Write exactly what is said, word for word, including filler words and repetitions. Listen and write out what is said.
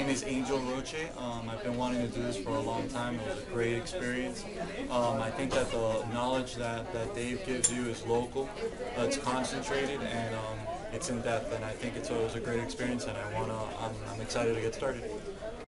name is Angel Roche. Um, I've been wanting to do this for a long time. It was a great experience. Um, I think that the knowledge that, that Dave gives you is local, uh, it's concentrated, and um, it's in depth. And I think it's, it was a great experience, and I wanna, I'm, I'm excited to get started.